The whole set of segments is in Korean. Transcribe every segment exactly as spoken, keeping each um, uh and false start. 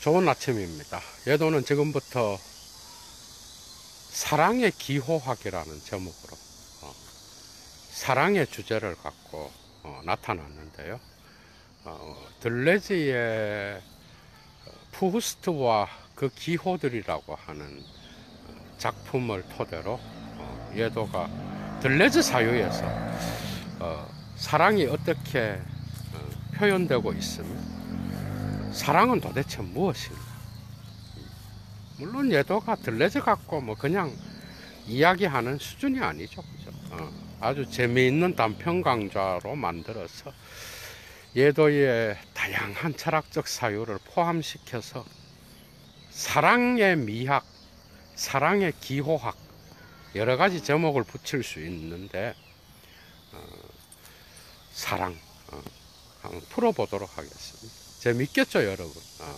좋은 아침입니다. 예도는 지금부터 사랑의 기호학이라는 제목으로 어, 사랑의 주제를 갖고 어, 나타났는데요. 어, 들레즈의 푸흐스트와 그 기호들이라고 하는 작품을 토대로 어, 예도가 들레즈 사유에서 어, 사랑이 어떻게 어, 표현되고 있으며 사랑은 도대체 무엇인가? 물론 예도가 들레즈 갖고 뭐 그냥 이야기하는 수준이 아니죠. 그죠? 어, 아주 재미있는 단편 강좌로 만들어서 예도의 다양한 철학적 사유를 포함시켜서 사랑의 미학, 사랑의 기호학 여러 가지 제목을 붙일 수 있는데 어, 사랑 어, 한번 풀어보도록 하겠습니다. 재밌겠죠, 여러분? 어.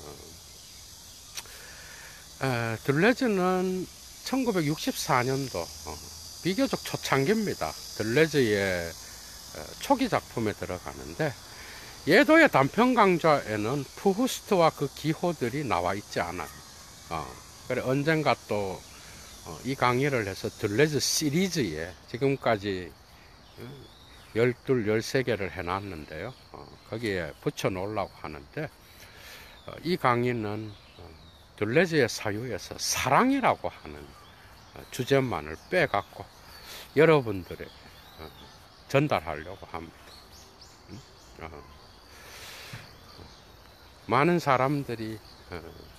에, 들레즈는 천구백육십사 년도 어, 비교적 초창기입니다. 들레즈의 에, 초기 작품에 들어가는데 예도의 단편 강좌에는 푸흐스트와 그 기호들이 나와 있지 않아요. 어, 그래 언젠가 또 이 어, 강의를 해서 들레즈 시리즈에 지금까지 열둘, 열세 개를 해놨는데요. 어, 거기에 붙여 놓으려고 하는데 어, 이 강의는 어, 들레즈의 사유에서 사랑이라고 하는 어, 주제만을 빼갖고 여러분들에게 어, 전달하려고 합니다. 음? 어, 많은 사람들이 어,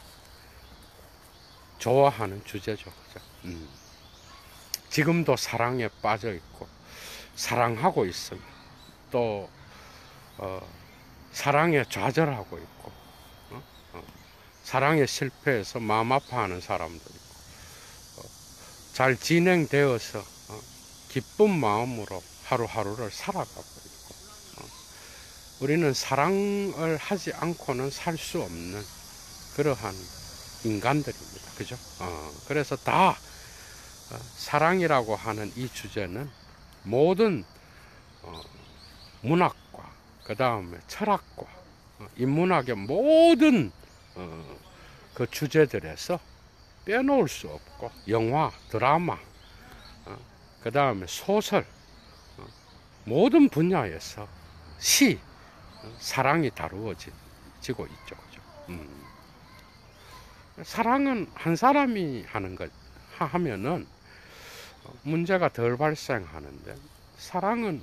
좋아하는 주제죠. 그죠? 음. 지금도 사랑에 빠져 있고 사랑하고 있으며 또 어, 사랑에 좌절하고 있고 어? 어, 사랑에 실패해서 마음 아파하는 사람도 있고 어, 잘 진행되어서 어, 기쁜 마음으로 하루하루를 살아가고 있고 어, 우리는 사랑을 하지 않고는 살 수 없는 그러한 인간들입니다. 그죠? 어, 그래서 다 어, 사랑이라고 하는 이 주제는 모든 어, 문학과 그 다음에 철학과 어, 인문학의 모든 어, 그 주제들에서 빼놓을 수 없고 영화, 드라마, 어, 그 다음에 소설 어, 모든 분야에서 시, 어, 사랑이 다루어지고 있죠. 그죠? 음. 사랑은 한 사람이 하는 것 하면은 문제가 덜 발생하는데 사랑은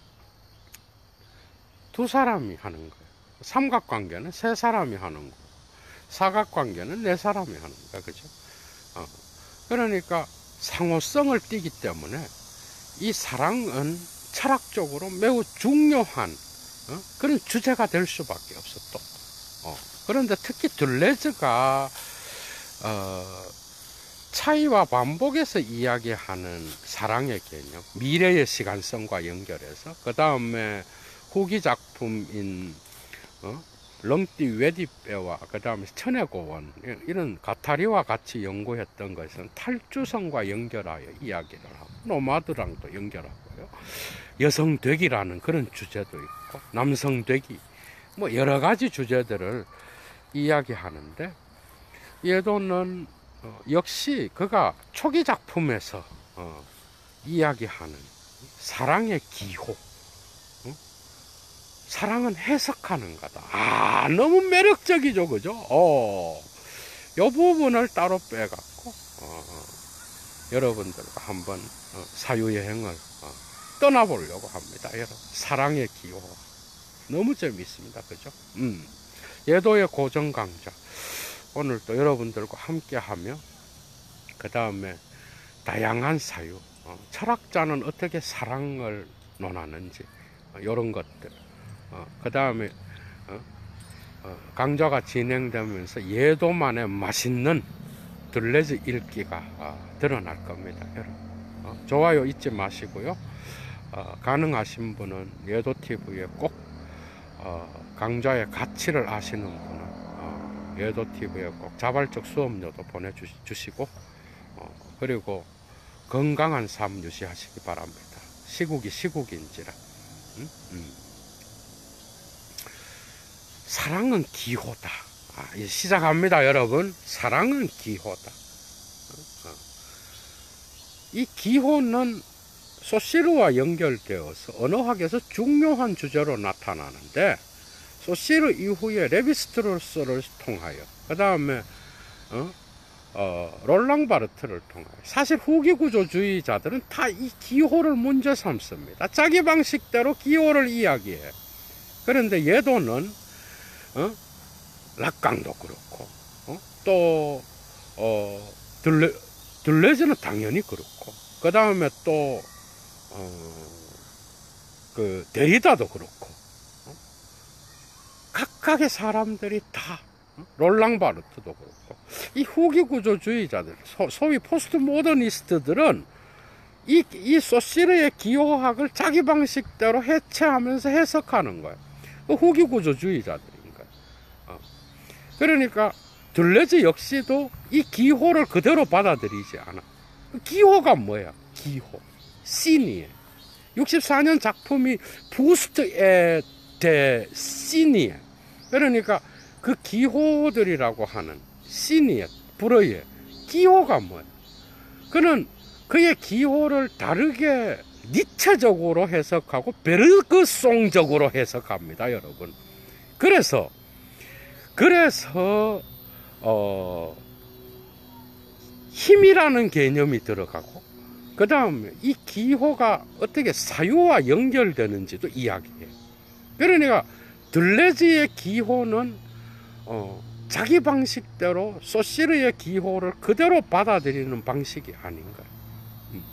두 사람이 하는 거예요. 삼각관계는 세 사람이 하는 거고 사각관계는 네 사람이 하는 거예요. 그죠? 어. 그러니까 상호성을 띠기 때문에 이 사랑은 철학적으로 매우 중요한 어? 그런 주제가 될 수밖에 없어 또. 어. 그런데 특히 들레즈가 어, 차이와 반복해서 이야기하는 사랑의 개념, 미래의 시간성과 연결해서 그 다음에 후기 작품인 어? 렁띠 웨디페와 그 다음에 천해고원 이런 가타리와 같이 연구했던 것은 탈주성과 연결하여 이야기를 하고 노마드랑도 연결하고요. 여성되기라는 그런 주제도 있고 남성되기 뭐 여러 가지 주제들을 이야기하는데 예도는 어, 역시 그가 초기 작품에서 어, 이야기하는 사랑의 기호, 어? 사랑은 해석하는 거다. 아, 너무 매력적이죠, 그죠? 어, 이 부분을 따로 빼갖고 어, 여러분들과 한번 어, 사유여행을 어, 떠나보려고 합니다. 여러분, 사랑의 기호 너무 재미있습니다, 그죠? 음, 예도의 고정 강좌. 오늘 또 여러분들과 함께 하며 그 다음에 다양한 사유 어, 철학자는 어떻게 사랑을 논하는지 어, 이런 것들 어, 그 다음에 어, 어, 강좌가 진행되면서 예도만의 맛있는 들레즈 읽기가 어, 드러날 겁니다. 여러분 어, 좋아요 잊지 마시고요. 어, 가능하신 분은 예도티비에 꼭 어, 강좌의 가치를 아시는 분은 예도티비에 꼭 자발적 수업료도 보내주시고 어, 그리고 건강한 삶 유지하시기 바랍니다. 시국이 시국인지라 음? 음. 사랑은 기호다. 아, 이제 시작합니다, 여러분. 사랑은 기호다. 이 기호는 소시르와 연결되어서 언어학에서 중요한 주제로 나타나는데, 소시르 이후에 레비스트로스를 통하여, 그 다음에 어? 어, 롤랑 바르트를 통하여, 사실 후기 구조주의자들은 다 이 기호를 문제 삼습니다. 자기 방식대로 기호를 이야기해. 그런데 예도는 어? 락강도 그렇고, 어? 또 어, 들레, 들레즈는 당연히 그렇고, 그 다음에 또 어, 그 데리다도 그렇고, 어? 각각의 사람들이 다, 어? 롤랑 바르트도 그렇고, 이 후기 구조주의자들, 소, 소위 포스트 모더니스트들은 이, 이 소시르의 기호학을 자기 방식대로 해체하면서 해석하는 거예요. 그 후기 구조주의자들인 거예요. 어. 그러니까 들레즈 역시도 이 기호를 그대로 받아들이지 않아. 기호가 뭐야? 기호. 씬이에요. 육십사 년 작품이 부스트에 대 씬이에요. 그러니까 그 기호들이라고 하는 씬이에요. 불어의 기호가 뭐야? 그는 그의 기호를 다르게 니체적으로 해석하고 베르그송적으로 해석합니다, 여러분. 그래서 그래서 어, 힘이라는 개념이 들어가고, 그 다음에 이 기호가 어떻게 사유와 연결되는지도 이야기해요. 그러니까 들레즈의 기호는 어, 자기 방식대로 소시르의 기호를 그대로 받아들이는 방식이 아닌가. 음.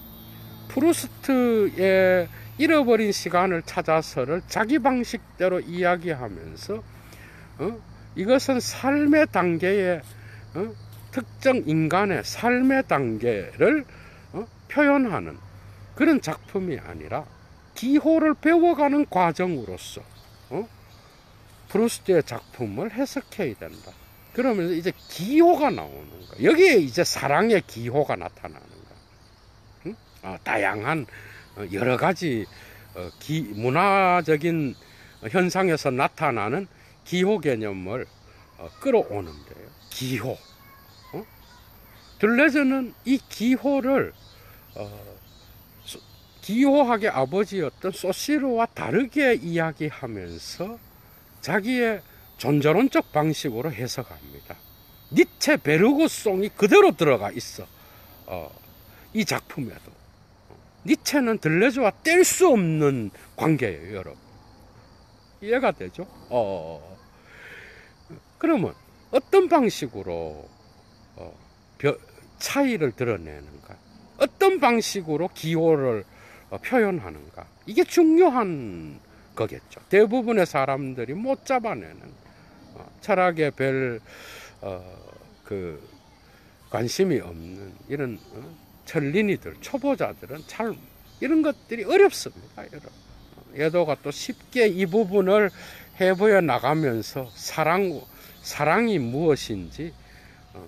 프루스트의 잃어버린 시간을 찾아서를 자기 방식대로 이야기하면서 어? 이것은 삶의 단계의 어? 특정 인간의 삶의 단계를 어? 표현하는 그런 작품이 아니라 기호를 배워가는 과정으로서 어? 프루스트의 작품을 해석해야 된다. 그러면서 이제 기호가 나오는 거야. 여기에 이제 사랑의 기호가 나타나는 거야. 응? 어, 다양한 여러 가지 어, 기, 문화적인 현상에서 나타나는 기호 개념을 어, 끌어오는데요. 기호. 어? 들레즈는 이 기호를 어, 소, 기호학의 아버지였던 소시르와 다르게 이야기하면서 자기의 존재론적 방식으로 해석합니다. 니체 베르그송이 그대로 들어가 있어. 어, 이 작품에도. 니체는 들레즈와 뗄 수 없는 관계예요, 여러분. 이해가 되죠? 어, 그러면 어떤 방식으로 어, 차이를 드러내는가? 어떤 방식으로 기호를 어, 표현하는가? 이게 중요한 거겠죠. 대부분의 사람들이 못 잡아내는 어, 철학에 별 어, 그 관심이 없는 이런 어, 천린이들, 초보자들은 잘 이런 것들이 어렵습니다, 여러분. 예도가 또 쉽게 이 부분을 해보여 나가면서 사랑, 사랑이 무엇인지 어,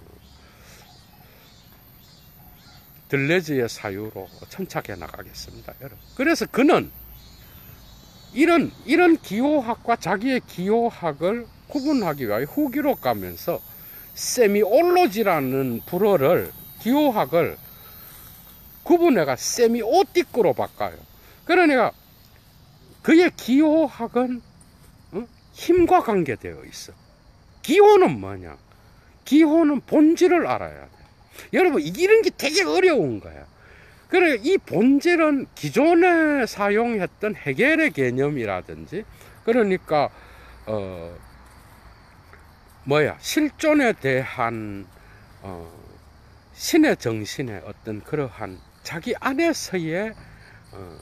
들레즈의 사유로 천착해 나가겠습니다, 여러분. 그래서 그는 이런 이런 기호학과 자기의 기호학을 구분하기 위하여 후기로 가면서 세미올로지라는 불어를, 기호학을 구분해가 세미오틱으로 바꿔요. 그러니까 그의 기호학은 어? 힘과 관계되어 있어. 기호는 뭐냐? 기호는 본질을 알아야 돼. 여러분, 이런 게 되게 어려운 거야. 그래, 이 본질은 기존에 사용했던 헤겔의 개념이라든지, 그러니까 어 뭐야, 실존에 대한 어 신의 정신의 어떤 그러한 자기 안에서의 어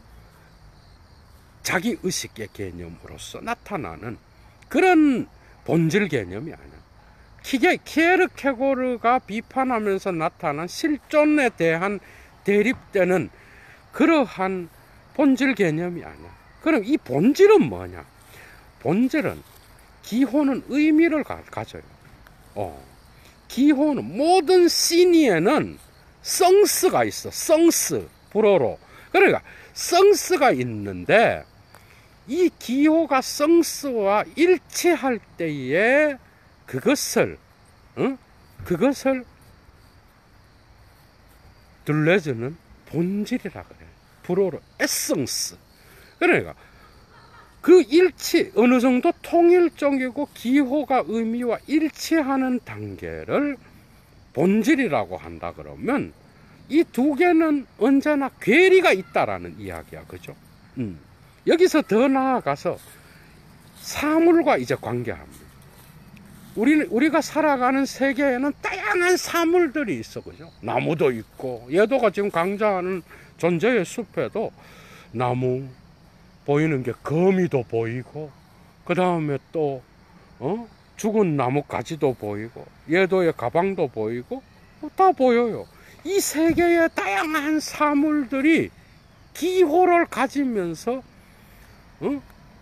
자기 의식의 개념으로서 나타나는 그런 본질 개념이 아니야. 키게, 키에르케고르가 비판하면서 나타난 실존에 대한 대립되는 그러한 본질 개념이 아니야. 그럼 이 본질은 뭐냐? 본질은, 기호는 의미를 가, 가져요. 어. 기호는, 모든 시니에는 성스가 있어. 성스, 불어로. 그러니까 성스가 있는데, 이 기호가 성스와 일치할 때에 그것을 어? 그것을 들레즈는 본질이라 그래. 불어로 에센스. 그러니까 그 일치, 어느 정도 통일적이고 기호가 의미와 일치하는 단계를 본질이라고 한다 그러면 이 두 개는 언제나 괴리가 있다라는 이야기야. 그죠? 음. 여기서 더 나아가서 사물과 이제 관계합니다. 우리, 우리가 살아가는 세계에는 다양한 사물들이 있어. 그죠? 나무도 있고, 얘도가 지금 강자하는 존재의 숲에도 나무, 보이는 게 거미도 보이고, 그 다음에 또, 어? 죽은 나뭇가지도 보이고, 얘도의 가방도 보이고, 다 보여요. 이 세계의 다양한 사물들이 기호를 가지면서, 어?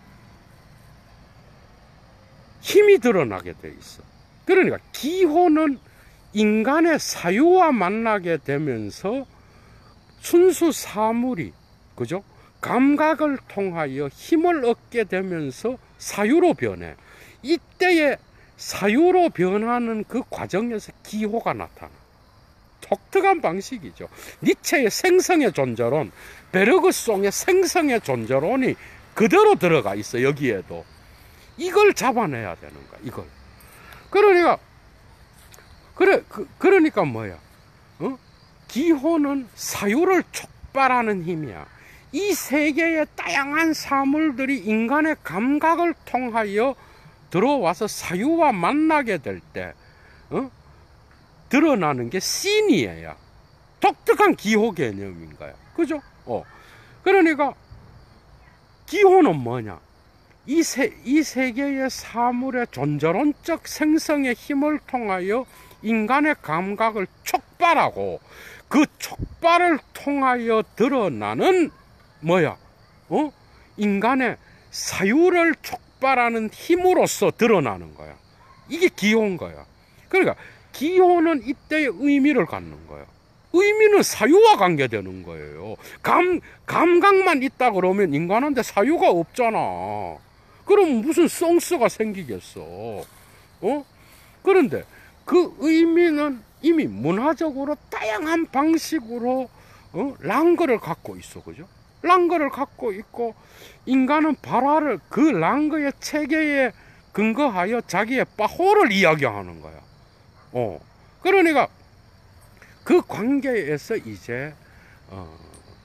힘이 드러나게 돼 있어. 그러니까 기호는 인간의 사유와 만나게 되면서 순수 사물이, 그죠? 감각을 통하여 힘을 얻게 되면서 사유로 변해. 이때에 사유로 변하는 그 과정에서 기호가 나타나. 독특한 방식이죠. 니체의 생성의 존재론, 베르그송의 생성의 존재론이 그대로 들어가 있어. 여기에도 이걸 잡아내야 되는 거야. 이걸. 그러니까 그래 그, 그러니까 뭐야? 어? 기호는 사유를 촉발하는 힘이야. 이 세계의 다양한 사물들이 인간의 감각을 통하여 들어와서 사유와 만나게 될 때, 어? 드러나는 게 신이에요. 독특한 기호 개념인 거야. 그죠? 어. 그러니까 기호는 뭐냐? 이, 세, 이 세계의 사물의 존재론적 생성의 힘을 통하여 인간의 감각을 촉발하고 그 촉발을 통하여 드러나는 뭐야? 어? 인간의 사유를 촉발하는 힘으로써 드러나는 거야. 이게 기호인 거야. 그러니까 기호는 이때의 의미를 갖는 거야. 의미는 사유와 관계되는 거예요. 감, 감각만 있다 그러면 인간한테 사유가 없잖아. 그럼 무슨 센스가 생기겠어. 어? 그런데 그 의미는 이미 문화적으로 다양한 방식으로 어? 랑거를 갖고 있어. 그죠? 랑거를 갖고 있고, 인간은 발화를 그 랑거의 체계에 근거하여 자기의 빠호를 이야기하는 거야. 어. 그러니까 그 관계에서 이제 어,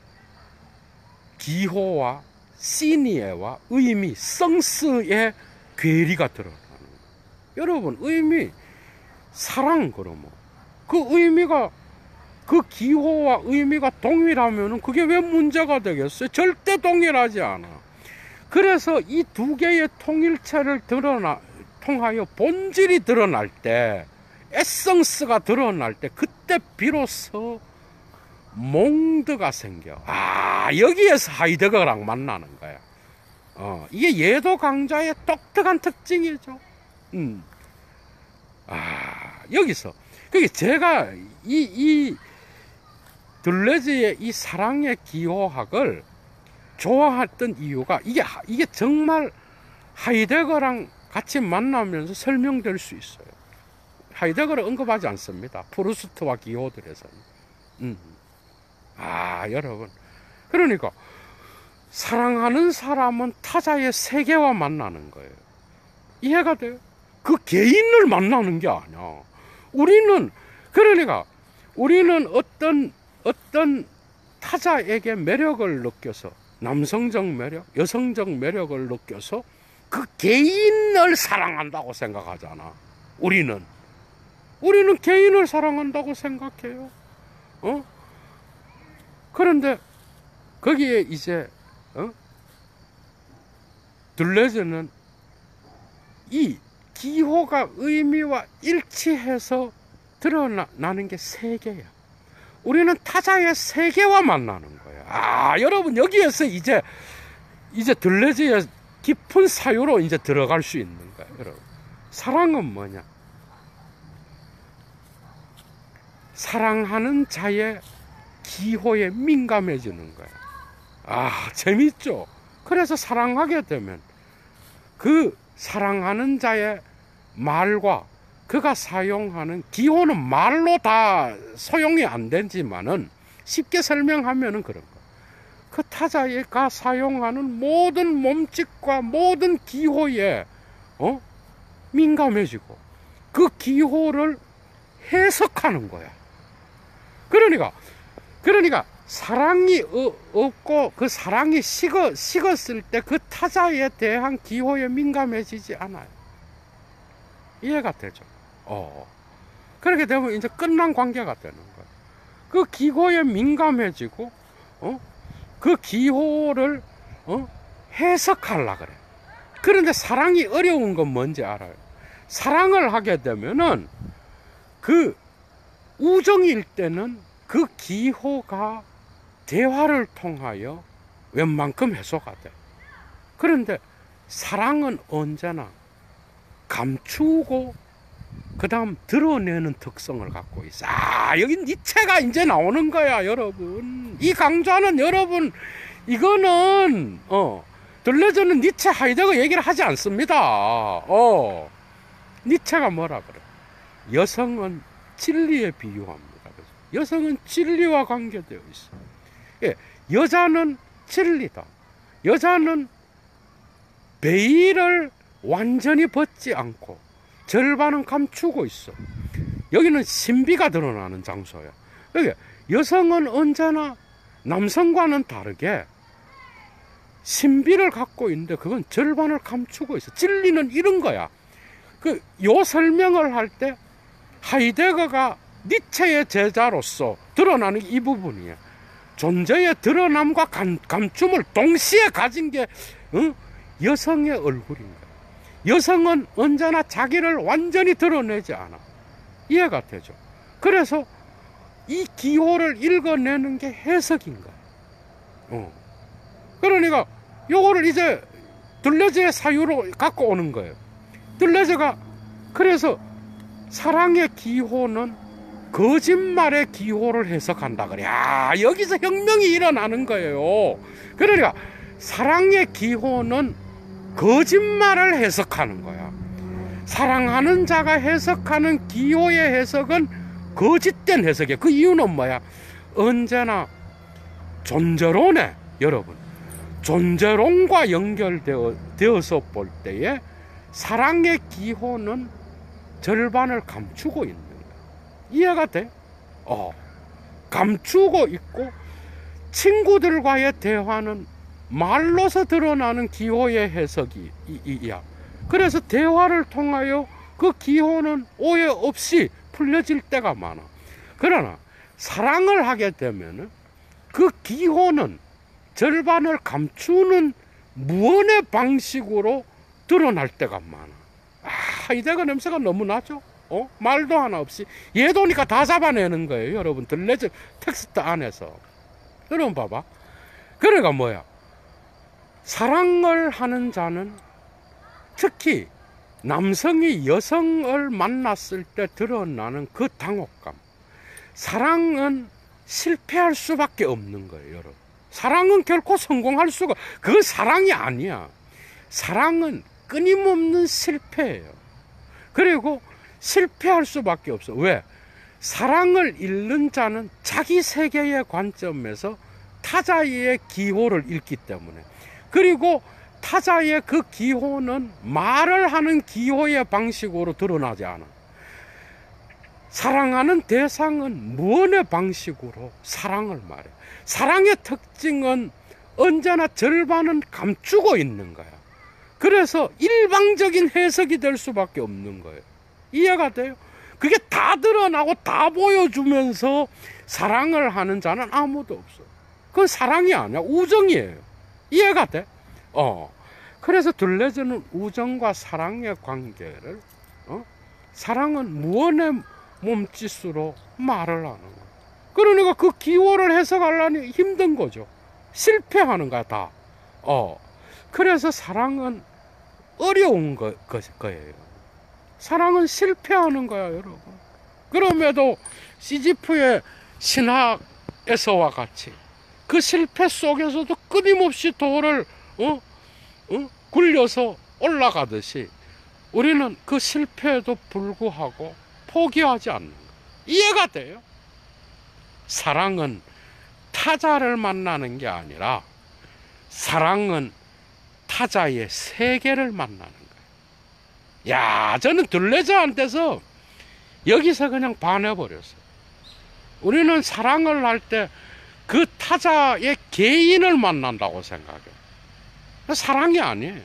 기호와 시니에와 의미, 성스의 괴리가 드러나는 거예요. 여러분, 의미, 사랑, 그러면 그 의미가, 그 기호와 의미가 동일하면 그게 왜 문제가 되겠어요? 절대 동일하지 않아. 그래서 이 두 개의 통일체를 드러나, 통하여 본질이 드러날 때, 에센스가 드러날 때, 그때 비로소 몽드가 생겨. 아, 여기에서 하이데거랑 만나는 거야. 어, 이게 예도 강자의 독특한 특징이죠. 음. 아, 여기서. 그게 제가 이, 이, 들레즈의 이 사랑의 기호학을 좋아했던 이유가 이게, 이게 정말 하이데거랑 같이 만나면서 설명될 수 있어요. 하이데거를 언급하지 않습니다. 프루스트와 기호들에서는. 음. 아, 여러분. 그러니까, 사랑하는 사람은 타자의 세계와 만나는 거예요. 이해가 돼요? 그 개인을 만나는 게 아니야. 우리는, 그러니까, 우리는 어떤, 어떤 타자에게 매력을 느껴서, 남성적 매력, 여성적 매력을 느껴서 그 개인을 사랑한다고 생각하잖아. 우리는. 우리는 개인을 사랑한다고 생각해요. 어? 그런데 거기에 이제 어? 들레즈는 이 기호가 의미와 일치해서 드러나는 게 세계야. 우리는 타자의 세계와 만나는 거야. 아, 여러분, 여기에서 이제 이제 들레즈의 깊은 사유로 이제 들어갈 수 있는 거야. 여러분, 사랑은 뭐냐? 사랑하는 자의 기호에 민감해지는 거야. 아, 재밌죠? 그래서 사랑하게 되면 그 사랑하는 자의 말과 그가 사용하는 기호는 말로 다 소용이 안 되지만은 쉽게 설명하면은 그런 거. 그 타자가 사용하는 모든 몸짓과 모든 기호에 어? 민감해지고 그 기호를 해석하는 거야. 그러니까 그러니까 사랑이 없고 그 사랑이 식어, 식었을 때 그 타자에 대한 기호에 민감해지지 않아요. 이해가 되죠? 어. 그렇게 되면 이제 끝난 관계가 되는 거예요. 그 기호에 민감해지고, 어? 그 기호를, 어? 해석하려고 그래. 그런데 사랑이 어려운 건 뭔지 알아요? 사랑을 하게 되면은 그 우정일 때는 그 기호가 대화를 통하여 웬만큼 해소가 돼. 그런데 사랑은 언제나 감추고 그 다음 드러내는 특성을 갖고 있어. 아, 여기 니체가 이제 나오는 거야, 여러분. 이 강좌는 여러분, 이거는, 어, 들레즈는 니체, 하이데거 얘기를 하지 않습니다. 어, 니체가 뭐라 그래? 여성은 진리에 비유합니다. 여성은 진리와 관계되어 있어. 예, 여자는 진리다. 여자는 베일을 완전히 벗지 않고 절반은 감추고 있어. 여기는 신비가 드러나는 장소야. 여기 여성은 언제나 남성과는 다르게 신비를 갖고 있는데 그건 절반을 감추고 있어. 진리는 이런 거야. 그 요 설명을 할 때 하이데거가 니체의 제자로서 드러나는 이 부분이야. 존재의 드러남과 감, 감춤을 동시에 가진 게 어? 여성의 얼굴인 거야. 여성은 언제나 자기를 완전히 드러내지 않아. 이해가 되죠? 그래서 이 기호를 읽어내는 게 해석인 거야. 어. 그러니까 요거를 이제 들레즈의 사유로 갖고 오는 거예요. 들레즈가 그래서 사랑의 기호는 거짓말의 기호를 해석한다 그래. 아, 여기서 혁명이 일어나는 거예요. 그러니까 사랑의 기호는 거짓말을 해석하는 거야. 사랑하는 자가 해석하는 기호의 해석은 거짓된 해석이야. 그 이유는 뭐야? 언제나 존재론에, 여러분, 존재론과 연결되어서 볼 때에 사랑의 기호는 절반을 감추고 있는 거야. 이해가 돼? 어. 감추고 있고 친구들과의 대화는 말로서 드러나는 기호의 해석이 이야. 그래서 대화를 통하여 그 기호는 오해 없이 풀려질 때가 많아. 그러나 사랑을 하게 되면은 그 기호는 절반을 감추는 무언의 방식으로 드러날 때가 많아. 아, 이대가 냄새가 너무 나죠? 어? 말도 하나 없이 얘도니까 다 잡아내는 거예요, 여러분. 들레즈 텍스트 안에서. 여러분 봐봐. 그래가 뭐야? 사랑을 하는 자는 특히 남성이 여성을 만났을 때 드러나는 그 당혹감. 사랑은 실패할 수밖에 없는 거예요, 여러분. 사랑은 결코 성공할 수가, 그건 사랑이 아니야. 사랑은 끊임없는 실패예요. 그리고 실패할 수밖에 없어. 왜? 사랑을 잃는 자는 자기 세계의 관점에서 타자의 기호를 읽기 때문에. 그리고 타자의 그 기호는 말을 하는 기호의 방식으로 드러나지 않아. 사랑하는 대상은 무언의 방식으로 사랑을 말해. 사랑의 특징은 언제나 절반은 감추고 있는 거야. 그래서 일방적인 해석이 될 수밖에 없는 거예요. 이해가 돼요? 그게 다 드러나고 다 보여주면서 사랑을 하는 자는 아무도 없어. 그건 사랑이 아니야. 우정이에요. 이해가 돼? 어. 그래서 들레즈는 우정과 사랑의 관계를, 어? 사랑은 무언의 몸짓으로 말을 하는 거야. 그러니까 그 기호를 해석하려니 힘든 거죠. 실패하는 거야, 다. 어. 그래서 사랑은 어려운 거, 거, 거예요. 사랑은 실패하는 거야, 여러분. 그럼에도 시지프의 신학에서와 같이 그 실패 속에서도 끊임없이 돌을 어? 어? 굴려서 올라가듯이 우리는 그 실패에도 불구하고 포기하지 않는 거예요. 이해가 돼요? 사랑은 타자를 만나는 게 아니라 사랑은 타자의 세계를 만나는 거예요. 야, 저는 둘레자한테서 여기서 그냥 반해버렸어요. 우리는 사랑을 할 때 그 타자의 개인을 만난다고 생각해요. 사랑이 아니에요.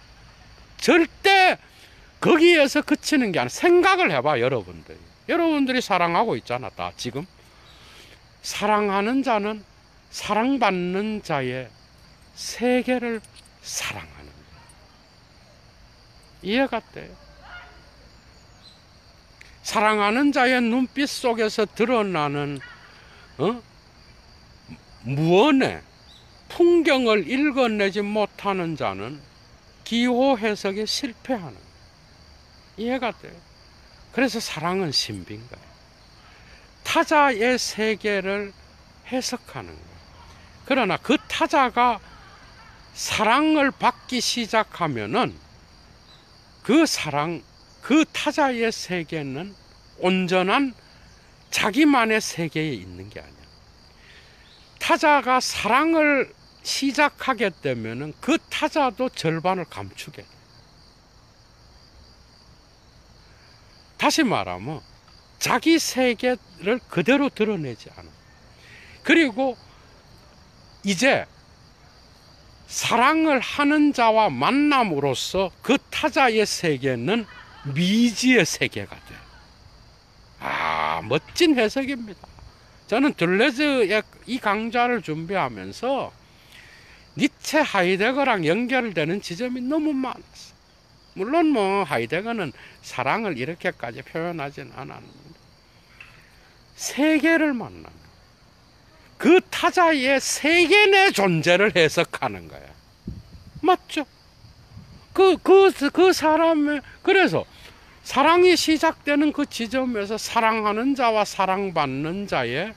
절대 거기에서 그치는 게 아니라 생각을 해봐, 여러분들이. 여러분들이 사랑하고 있잖아, 다 지금. 사랑하는 자는 사랑받는 자의 세계를 사랑하는 거예요. 이해가 돼요? 사랑하는 자의 눈빛 속에서 드러나는 어? 무언의 풍경을 읽어내지 못하는 자는 기호 해석에 실패하는 거예요. 이해가 돼요? 그래서 사랑은 신비인 거예요. 타자의 세계를 해석하는 거예요. 그러나 그 타자가 사랑을 받기 시작하면은 그 사랑, 그 타자의 세계는 온전한 자기만의 세계에 있는 게 아니야. 타자가 사랑을 시작하게 되면은 그 타자도 절반을 감추게 돼. 다시 말하면 자기 세계를 그대로 드러내지 않아. 그리고 이제 사랑을 하는 자와 만남으로써 그 타자의 세계는 미지의 세계가 돼. 아, 멋진 해석입니다. 저는 들레즈의 이 강좌를 준비하면서 니체 하이데거랑 연결되는 지점이 너무 많았어. 물론 뭐 하이데거는 사랑을 이렇게까지 표현하진 않았는데 세계를 만나는 그 타자의 세계 내 존재를 해석하는 거야. 맞죠? 그, 그, 그 사람의, 그래서 사랑이 시작되는 그 지점에서 사랑하는 자와 사랑받는 자의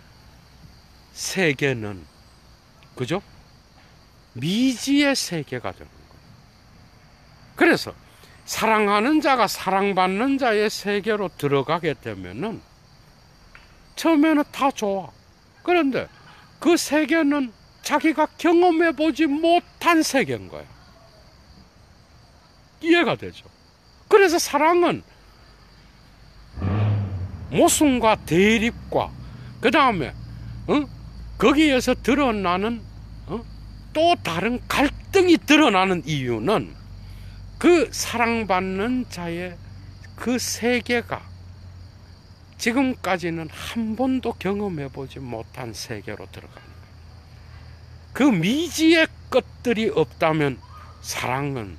세계는, 그죠? 미지의 세계가 되는 거예요. 그래서 사랑하는 자가 사랑받는 자의 세계로 들어가게 되면은 처음에는 다 좋아. 그런데 그 세계는 자기가 경험해 보지 못한 세계인 거야. 이해가 되죠? 그래서 사랑은 모순과 대립과 그 다음에 어? 거기에서 드러나는 어? 또 다른 갈등이 드러나는 이유는 그 사랑받는 자의 그 세계가 지금까지는 한 번도 경험해 보지 못한 세계로 들어가는 거예요. 그 미지의 것들이 없다면 사랑은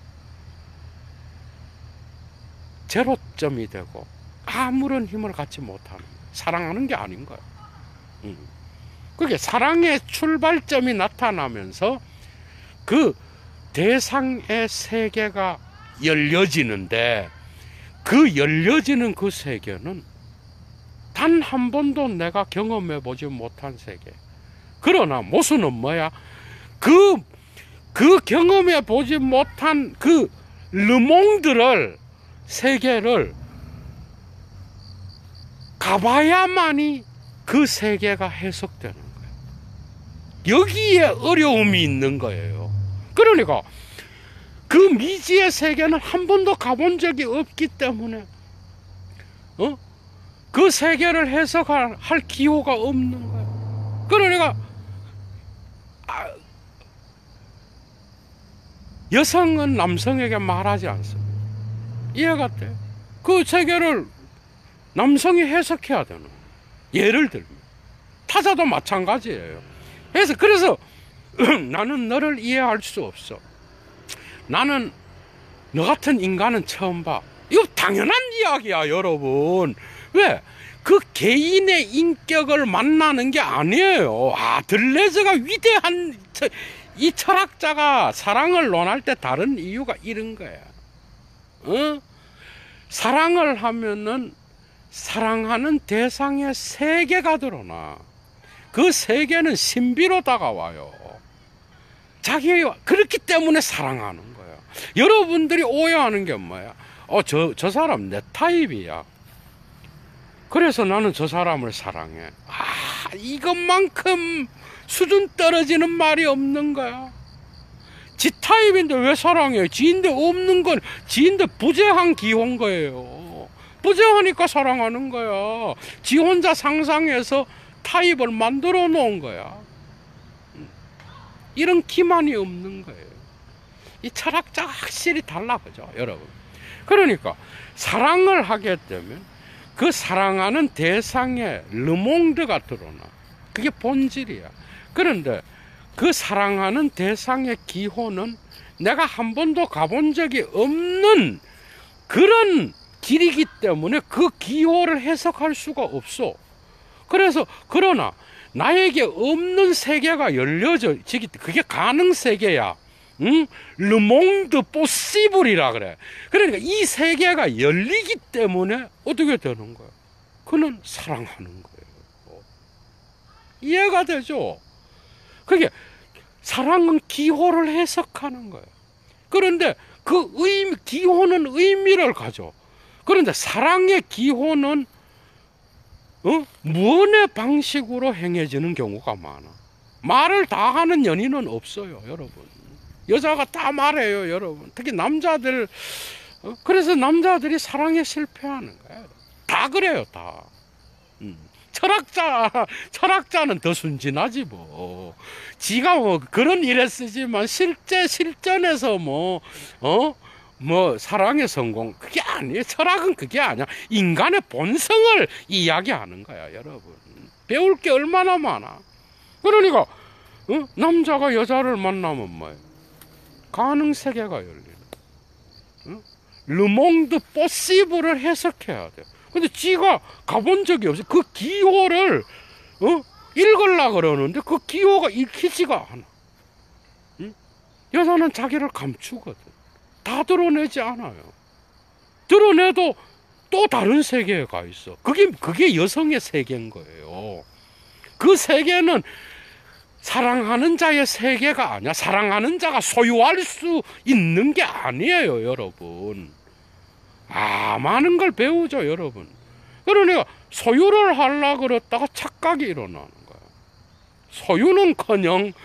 제로점이 되고 아무런 힘을 갖지 못하는 거예요. 사랑하는 게 아닌 거예요. 음. 그게 사랑의 출발점이 나타나면서 그 대상의 세계가 열려지는데 그 열려지는 그 세계는 단 한 번도 내가 경험해 보지 못한 세계. 그러나 모순은 뭐야? 그, 그 경험해 보지 못한 그 르몽들을, 세계를 가봐야만이 그 세계가 해석되는 거예요. 여기에 어려움이 있는 거예요. 그러니까 그 미지의 세계는 한 번도 가본 적이 없기 때문에 어? 그 세계를 해석할 할 기호가 없는 거예요. 그러니까 아, 여성은 남성에게 말하지 않습니다. 이해가 돼? 그 세계를 남성이 해석해야 되는 거예요. 예를 들면 타자도 마찬가지예요. 그래서 그래서 나는 너를 이해할 수 없어. 나는 너 같은 인간은 처음 봐. 이거 당연한 이야기야, 여러분. 왜? 그 개인의 인격을 만나는 게 아니에요. 아, 들레즈가 위대한 이 철학자가 사랑을 논할 때 다른 이유가 이런 거야. 어? 사랑을 하면은 사랑하는 대상의 세계가 드러나. 그 세계는 신비로 다가와요. 자기 그렇기 때문에 사랑하는 거야. 여러분들이 오해하는 게 뭐야? 어, 저, 저 사람 내 타입이야. 그래서 나는 저 사람을 사랑해. 아, 이것만큼 수준 떨어지는 말이 없는 거야. 지 타입인데 왜 사랑해? 지인데 없는 건 지인데 부재한 기호인 거예요. 부재하니까 사랑하는 거야. 지 혼자 상상해서 타입을 만들어 놓은 거야. 이런 기만이 없는 거예요. 이 철학자가 확실히 달라, 그죠, 여러분? 그러니까 사랑을 하게 되면 그 사랑하는 대상에 르몽드가 드러나. 그게 본질이야. 그런데 그 사랑하는 대상의 기호는 내가 한 번도 가본 적이 없는 그런 길이기 때문에 그 기호를 해석할 수가 없어. 그래서 그러나 나에게 없는 세계가 열려지기, 그게 가능 세계야. 응? 르몽드 포시블이라 그래. 그러니까 이 세계가 열리기 때문에 어떻게 되는 거야? 그는 사랑하는 거예요. 이해가 되죠? 그게 사랑은 기호를 해석하는 거예요. 그런데 그 의미, 기호는 의미를 가져. 그런데 사랑의 기호는 어? 무언의 방식으로 행해지는 경우가 많아. 말을 다 하는 연인은 없어요, 여러분. 여자가 다 말해요, 여러분. 특히 남자들. 어? 그래서 남자들이 사랑에 실패하는 거예요. 다 그래요, 다. 음. 철학자, 철학자는 더 순진하지 뭐. 지가 뭐 그런 일에 쓰지만 실제 실전에서 뭐, 어? 뭐 사랑의 성공, 그게 아니에요. 철학은 그게 아니야. 인간의 본성을 이야기하는 거야, 여러분. 배울 게 얼마나 많아. 그러니까 어? 남자가 여자를 만나면 뭐예요? 가능 세계가 열리는. 어? 르몽드 포시블을 해석해야 돼. 근데 지가 가본 적이 없어. 그 기호를 어? 읽으려고 그러는데 그 기호가 읽히지가 않아. 응? 여자는 자기를 감추거든. 다 드러내지 않아요. 드러내도 또 다른 세계에 가 있어. 그게, 그게 여성의 세계인 거예요. 그 세계는 사랑하는 자의 세계가 아니야. 사랑하는 자가 소유할 수 있는 게 아니에요, 여러분. 아, 많은 걸 배우죠, 여러분. 그러니까 소유를 하려고 그랬다가 착각이 일어나는 거야. 소유는커녕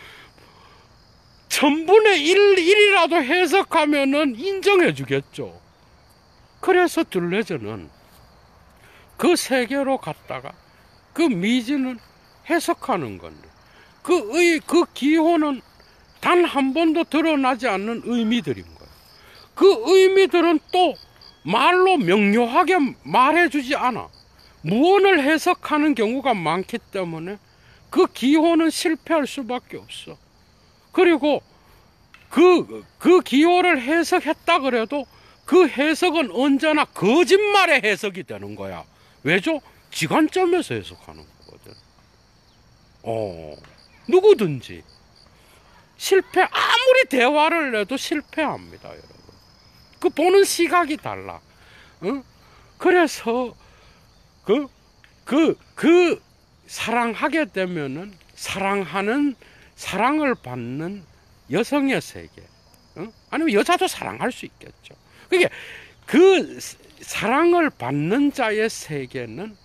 천분의 일, 일이라도 해석하면은 인정해 주겠죠. 그래서 둘레저는 그 세계로 갔다가 그 미지는 해석하는 건데 그 의, 그 기호는 단 한 번도 드러나지 않는 의미들인 거예요. 그 의미들은 또 말로 명료하게 말해주지 않아. 무언을 해석하는 경우가 많기 때문에 그 기호는 실패할 수밖에 없어. 그리고 그, 그 기호를 해석했다 그래도 그 해석은 언제나 거짓말의 해석이 되는 거야. 왜죠? 지관점에서 해석하는 거거든. 어, 누구든지 실패, 아무리 대화를 해도 실패합니다, 여러분. 그 보는 시각이 달라. 어? 그래서 그, 그, 그 사랑하게 되면은 사랑하는, 사랑을 받는 여성의 세계, 어? 아니면 여자도 사랑할 수 있겠죠. 그게 그 사랑을 받는 자의 세계는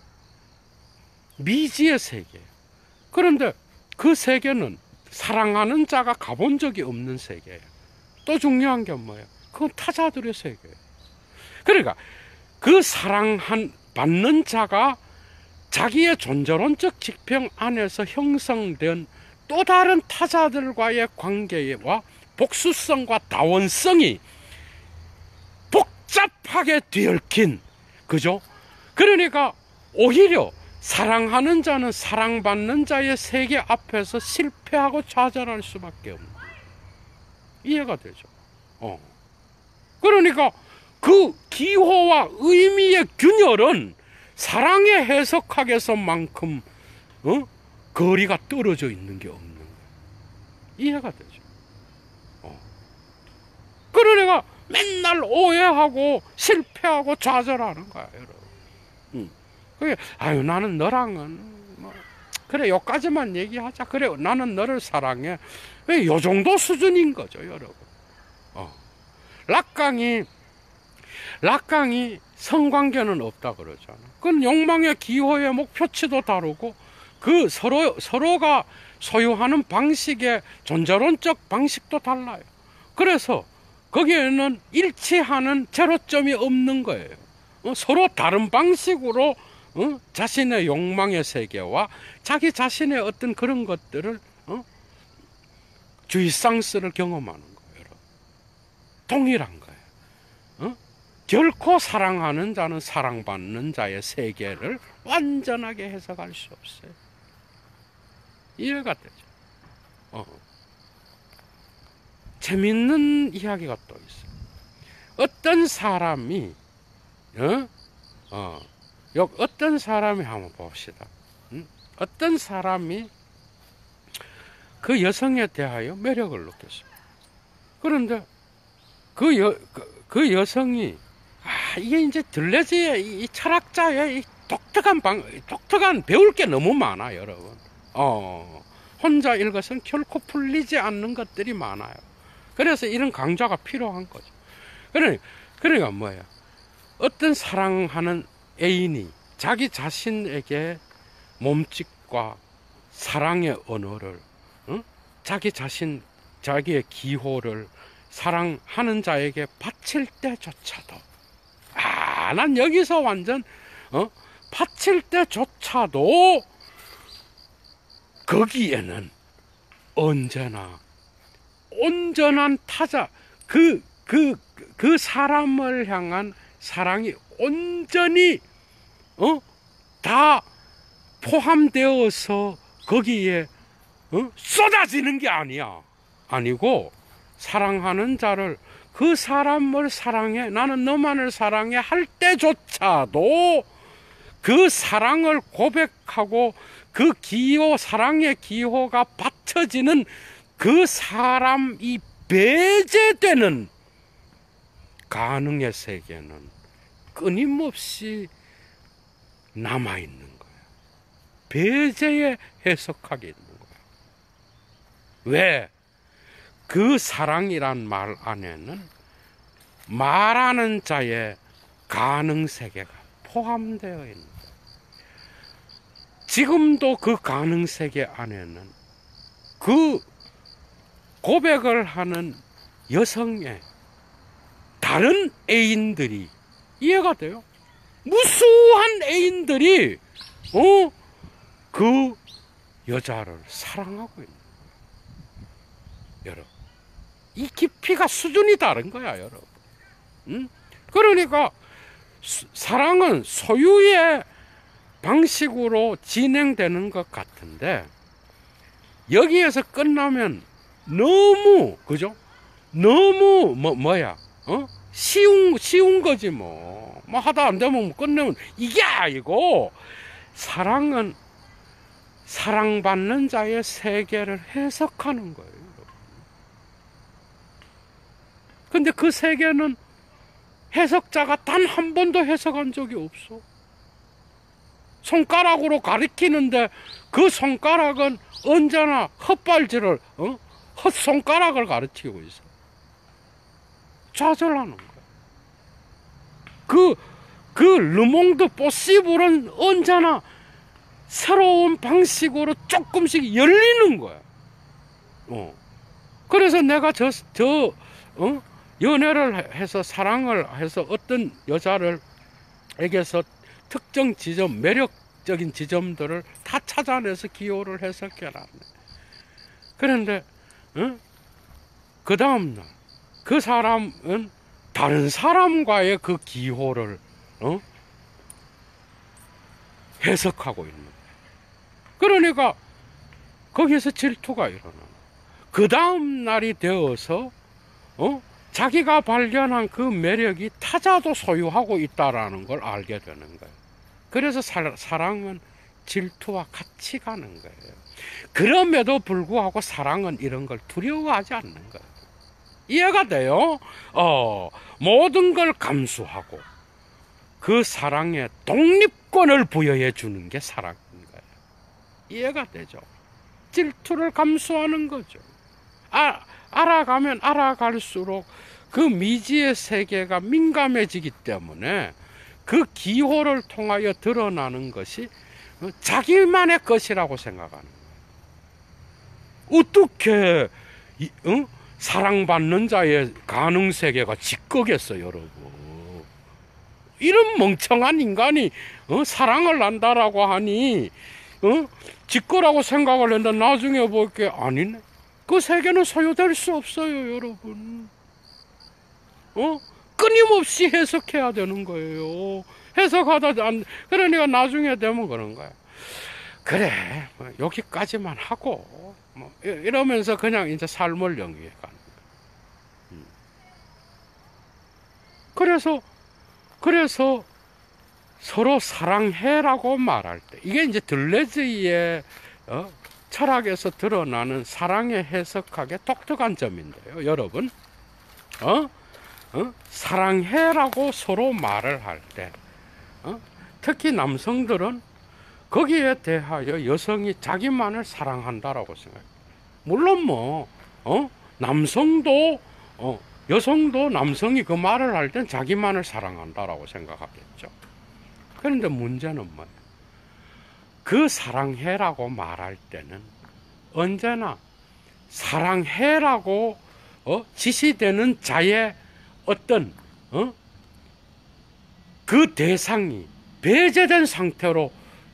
미지의 세계예요. 그런데 그 세계는 사랑하는 자가 가본 적이 없는 세계예요. 또 중요한 게 뭐예요? 그건 타자들의 세계예요. 그러니까 그 사랑한 받는 자가 자기의 존재론적 지평 안에서 형성된 또 다른 타자들과의 관계와 복수성과 다원성이 복잡하게 뒤얽힌, 그죠? 그러니까 오히려 사랑하는 자는 사랑받는 자의 세계 앞에서 실패하고 좌절할 수밖에 없는, 이해가 되죠? 어. 그러니까 그 기호와 의미의 균열은 사랑의 해석학에서만큼 어? 거리가 떨어져 있는 게 없는 거예요. 이해가 되죠? 어. 그러니까 맨날 오해하고 실패하고 좌절하는 거야, 여러분. 응. 그게 아유 나는 너랑은 뭐 그래 여기까지만 얘기하자. 그래 나는 너를 사랑해. 왜 요 정도 수준인 거죠, 여러분. 어. 락강이 락강이 성관계는 없다 그러잖아. 그건 욕망의 기호의 목표치도 다르고 그 서로 서로가 소유하는 방식의 존재론적 방식도 달라요. 그래서 거기에는 일치하는 제로점이 없는 거예요. 어, 서로 다른 방식으로 어, 자신의 욕망의 세계와 자기 자신의 어떤 그런 것들을 어, 주의상스를 경험하는 거예요. 동일한 거예요. 어? 결코 사랑하는 자는 사랑받는 자의 세계를 완전하게 해석할 수 없어요. 이해가 되죠? 어. 재밌는 이야기가 또 있어요. 어떤 사람이 어? 어. 요 어떤 사람이 한번 봅시다. 응? 어떤 사람이 그 여성에 대하여 매력을 느꼈습니다. 그런데 그, 여, 그, 그 여성이 아 이게 이제 들레즈의 이, 이 철학자의 이 독특한 방 독특한 배울 게 너무 많아 여러분. 어 혼자 읽어서는 결코 풀리지 않는 것들이 많아요. 그래서 이런 강좌가 필요한 거죠. 그러니까, 그러니까 뭐야? 어떤 사랑하는 애인이 자기 자신에게 몸짓과 사랑의 언어를, 응? 자기 자신, 자기의 기호를 사랑하는 자에게 바칠 때조차도, 아, 난 여기서 완전, 어? 바칠 때조차도 거기에는 언제나 온전한 타자, 그, 그, 그 사람을 향한 사랑이 온전히, 어? 다 포함되어서 거기에, 어? 쏟아지는 게 아니야. 아니고, 사랑하는 자를, 그 사람을 사랑해, 나는 너만을 사랑해 할 때조차도 그 사랑을 고백하고 그 기호, 사랑의 기호가 받쳐지는 그 사람이 배제되는 가능의 세계는 끊임없이 남아있는 거야. 배제의 해석하게 있는 거야. 왜? 그 사랑이란 말 안에는 말하는 자의 가능 세계가 포함되어 있는 거야. 지금도 그 가능 세계 안에는 그 고백을 하는 여성의 다른 애인들이 이해가 돼요? 무수한 애인들이 어? 그 여자를 사랑하고 있는 거예요. 여러분, 이 깊이가 수준이 다른 거야, 여러분. 응? 그러니까 수, 사랑은 소유의 방식으로 진행되는 것 같은데 여기에서 끝나면 너무, 그죠? 너무, 뭐, 뭐야, 어? 쉬운, 쉬운 거지, 뭐. 뭐 하다 안 되면 끝내면 이게 아니고, 사랑은 사랑받는 자의 세계를 해석하는 거예요. 근데 그 세계는 해석자가 단 한 번도 해석한 적이 없어. 손가락으로 가리키는데 그 손가락은 언제나 헛발질을, 어? 헛손가락을 가르치고 있어. 좌절하는 거야. 그, 그 르몽드 포시블은 언제나 새로운 방식으로 조금씩 열리는 거야. 어. 그래서 내가 저, 저, 어? 연애를 해서 사랑을 해서 어떤 여자를 에게서 특정 지점, 매력적인 지점들을 다 찾아내서 기호를 해석해놨네. 그런데 어? 그 다음날 그 사람은 다른 사람과의 그 기호를 어? 해석하고 있는 거예요. 그러니까 거기에서 질투가 일어나는 거예요. 그 다음날이 되어서 어? 자기가 발견한 그 매력이 타자도 소유하고 있다라는 걸 알게 되는 거예요. 그래서 사, 사랑은 질투와 같이 가는 거예요. 그럼에도 불구하고 사랑은 이런 걸 두려워하지 않는 거예요. 이해가 돼요? 어, 모든 걸 감수하고 그 사랑에 독립권을 부여해 주는 게 사랑인 거예요. 이해가 되죠? 질투를 감수하는 거죠. 아, 알아가면 알아갈수록 그 미지의 세계가 민감해지기 때문에 그 기호를 통하여 드러나는 것이 자기만의 것이라고 생각하는 거예요. 어떻게 이, 어? 사랑받는 자의 가능 세계가 지꺼겠어, 여러분. 이런 멍청한 인간이 어? 사랑을 한다라고 하니 어? 지꺼라고 생각을 했는데 나중에 볼게 아니네. 그 세계는 소유될 수 없어요, 여러분. 어? 끊임없이 해석해야 되는 거예요. 해석하다 안, 그러니까 나중에 되면 그런 거야. 그래, 뭐 여기까지만 하고, 뭐 이러면서 그냥 이제 삶을 영위해 가는 거야. 그래서, 그래서 서로 사랑해라고 말할 때, 이게 이제 들레즈의 어? 철학에서 드러나는 사랑의 해석학의 독특한 점인데요, 여러분. 어? 어? 사랑해라고 서로 말을 할 때, 어? 특히 남성들은 거기에 대하여 여성이 자기만을 사랑한다라고 생각해요. 물론 뭐 어? 남성도 어, 여성도 남성이 그 말을 할 땐 자기만을 사랑한다라고 생각하겠죠. 그런데 문제는 뭐예요? 그 사랑해라고 말할 때는 언제나 사랑해라고 어? 지시되는 자의 어떤 어? 그 대상이 배제된 상태로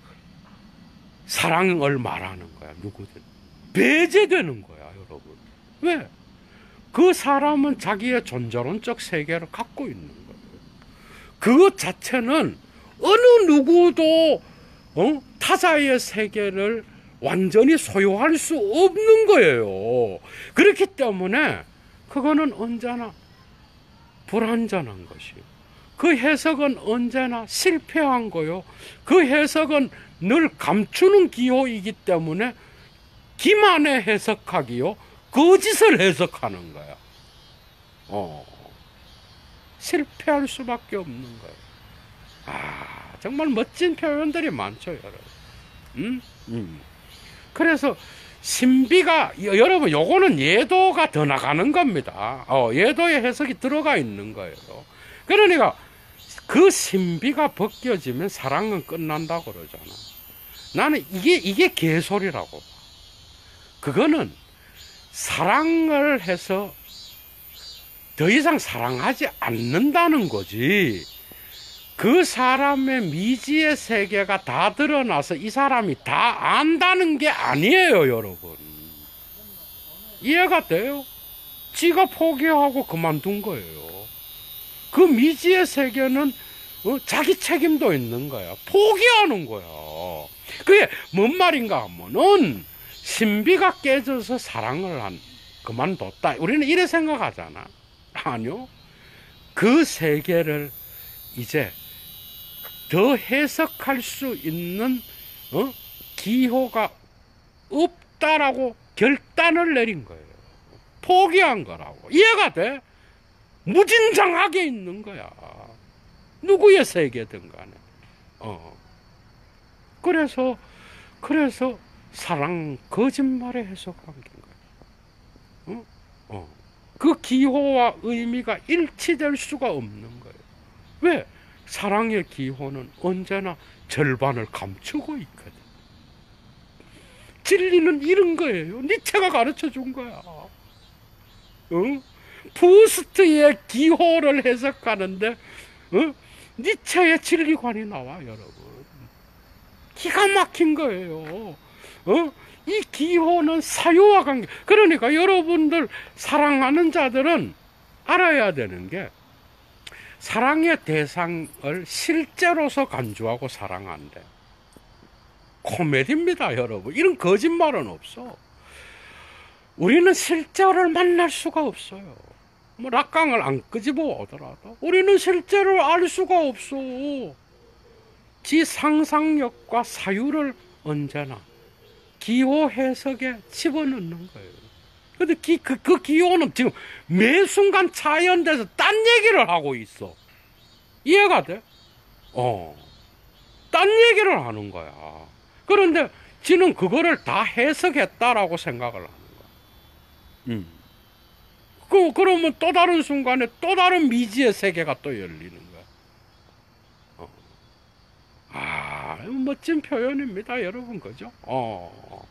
사랑을 말하는 거야. 누구든 배제되는 거야, 여러분. 왜? 그 사람은 자기의 존재론적 세계를 갖고 있는 거예요. 그것 자체는 어느 누구도 어? 타자의 세계를 완전히 소유할 수 없는 거예요. 그렇기 때문에 그거는 언제나 불완전한 것이요. 그 해석은 언제나 실패한 거요. 그 해석은 늘 감추는 기호이기 때문에 기만의 해석하기요. 거짓을 해석하는 거야. 어. 실패할 수밖에 없는 거예요. 아, 정말 멋진 표현들이 많죠, 여러분. 음? 음. 그래서 신비가, 여러분, 요거는 예도가 더 나가는 겁니다. 어, 예도의 해석이 들어가 있는 거예요. 그러니까 그 신비가 벗겨지면 사랑은 끝난다고 그러잖아. 나는 이게, 이게 개소리라고 봐. 그거는 사랑을 해서 더 이상 사랑하지 않는다는 거지. 그 사람의 미지의 세계가 다 드러나서 이 사람이 다 안다는 게 아니에요, 여러분. 이해가 돼요? 지가 포기하고 그만둔 거예요. 그 미지의 세계는 어, 자기 책임도 있는 거야. 포기하는 거야. 그게 뭔 말인가 하면은 신비가 깨져서 사랑을 한, 그만뒀다. 우리는 이래 생각하잖아. 아니요. 그 세계를 이제 더 해석할 수 있는 어? 기호가 없다라고 결단을 내린 거예요. 포기한 거라고. 이해가 돼? 무진장하게 있는 거야. 누구의 세계든 간에. 어. 그래서, 그래서 사랑 거짓말에 해석한 거예요. 어? 어. 그 기호와 의미가 일치될 수가 없는 거예요. 왜? 사랑의 기호는 언제나 절반을 감추고 있거든. 진리는 이런 거예요. 니체가 가르쳐 준 거야. 어? 푸스트의 기호를 해석하는데 어? 니체의 진리관이 나와, 여러분. 기가 막힌 거예요. 어? 이 기호는 사유와 관계. 그러니까 여러분들 사랑하는 자들은 알아야 되는 게 사랑의 대상을 실제로서 간주하고 사랑한대. 코미디입니다, 여러분. 이런 거짓말은 없어. 우리는 실제를 만날 수가 없어요. 뭐 락강을 안 끄집어 오더라도 우리는 실제를 알 수가 없어. 지 상상력과 사유를 언제나 기호 해석에 집어넣는 거예요. 근데 기, 그, 그 기호는 지금 매 순간 차연돼서 딴 얘기를 하고 있어. 이해가 돼? 어. 딴 얘기를 하는 거야. 그런데 지는 그거를 다 해석했다라고 생각을 하는 거야. 음. 그, 그러면 또 다른 순간에 또 다른 미지의 세계가 또 열리는 거야. 어. 아, 멋진 표현입니다, 여러분. 그죠? 어.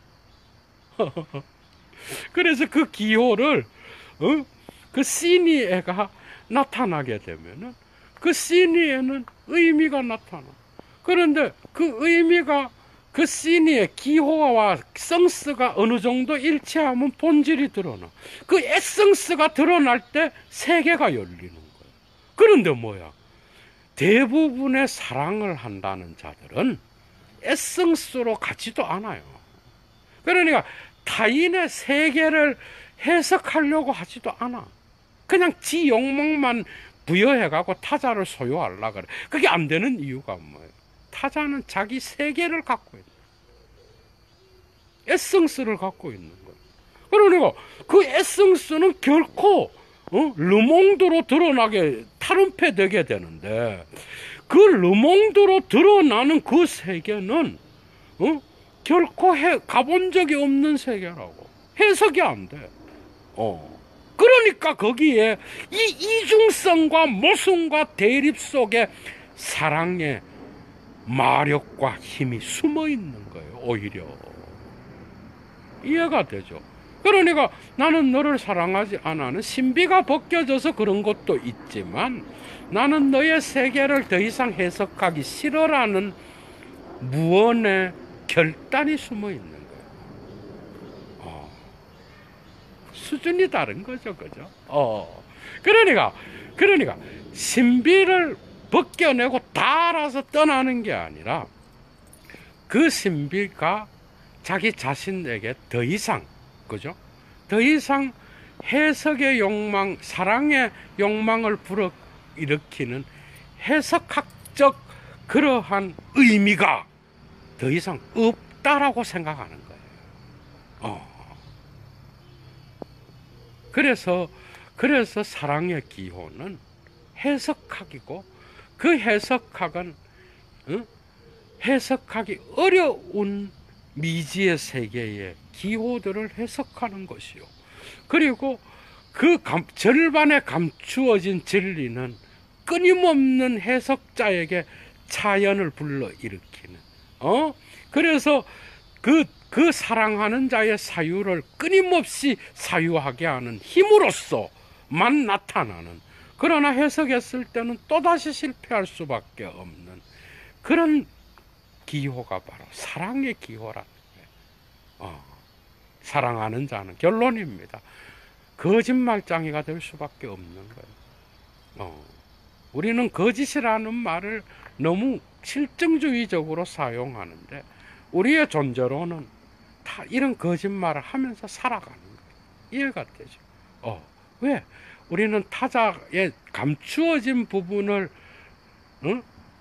그래서 그 기호를, 어? 그 시니에가 나타나게 되면은, 그 시니에는 의미가 나타나. 그런데 그 의미가 그 시니의 기호와 성스가 어느 정도 일치하면 본질이 드러나. 그 에센스가 드러날 때 세계가 열리는 거예요. 그런데 뭐야? 대부분의 사랑을 한다는 자들은 에센스로 가지도 않아요. 그러니까 타인의 세계를 해석하려고 하지도 않아. 그냥 지 욕망만 부여해가고 타자를 소유하려고 그래. 그게 안 되는 이유가 뭐예요? 타자는 자기 세계를 갖고 있는 거예요. 에센스를 갖고 있는 거예요. 그러니까 그 에센스는 결코 어? 르몽드로 드러나게 탈은폐되게 되는데, 그 르몽드로 드러나는 그 세계는 어? 결코 해, 가본 적이 없는 세계라고. 해석이 안 돼. 어. 그러니까 거기에 이 이중성과 모순과 대립 속에 사랑의 마력과 힘이 숨어 있는 거예요, 오히려. 이해가 되죠? 그러니까 나는 너를 사랑하지 않아는 신비가 벗겨져서 그런 것도 있지만, 나는 너의 세계를 더 이상 해석하기 싫어라는 무언의 결단이 숨어 있는 거예요. 어. 수준이 다른 거죠, 그죠? 어. 그러니까, 그러니까, 신비를 벗겨내고 다 알아서 떠나는 게 아니라, 그 신비가 자기 자신에게 더 이상, 그죠? 더 이상 해석의 욕망, 사랑의 욕망을 불어일으키는 해석학적 그러한 의미가 더 이상 없다라고 생각하는 거예요. 어. 그래서, 그래서 사랑의 기호는 해석학이고, 그 해석학은, 어? 해석하기 어려운 미지의 세계의 기호들을 해석하는 것이요. 그리고 그 감, 절반에 감추어진 진리는 끊임없는 해석자에게 차연을 불러일으키는, 어? 그래서 그, 그 사랑하는 자의 사유를 끊임없이 사유하게 하는 힘으로서만 나타나는, 그러나 해석했을 때는 또다시 실패할 수밖에 없는 그런 기호가 바로 사랑의 기호라는 거예요. 어, 사랑하는 자는, 결론입니다, 거짓말장애가 될 수밖에 없는 거예요. 어, 우리는 거짓이라는 말을 너무 실증주의적으로 사용하는데, 우리의 존재로는 다 이런 거짓말을 하면서 살아가는 거예요. 이해가 되죠? 어, 왜? 우리는 타자의 감추어진 부분을, 응?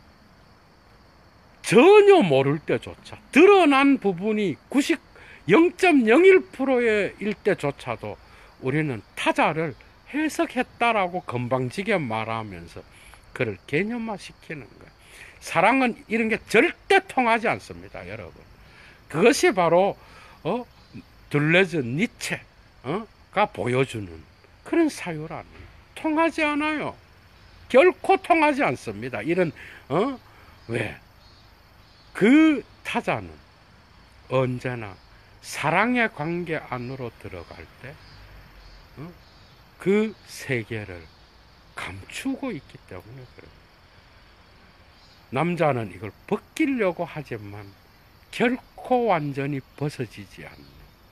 전혀 모를 때조차, 드러난 부분이 영 점 영일 퍼센트일 때조차도 우리는 타자를 해석했다라고 건방지게 말하면서 그를 개념화 시키는 거예요. 사랑은 이런 게 절대 통하지 않습니다, 여러분. 그것이 바로 어? 둘레즈 니체가 어? 보여주는 그런 사유라는, 통하지 않아요. 결코 통하지 않습니다. 이런, 어? 왜? 그 타자는 언제나 사랑의 관계 안으로 들어갈 때, 어? 그 세계를 감추고 있기 때문에 그래요. 남자는 이걸 벗기려고 하지만 결코 완전히 벗어지지 않는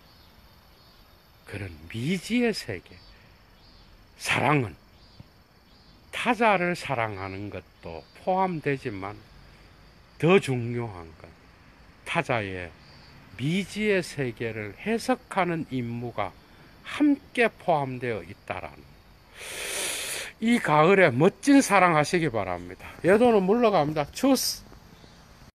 그런 미지의 세계. 사랑은 타자를 사랑하는 것도 포함되지만, 더 중요한 건 타자의 미지의 세계를 해석하는 임무가 함께 포함되어 있다라는, 이 가을에 멋진 사랑하시기 바랍니다. 예도는 물러갑니다. 추스.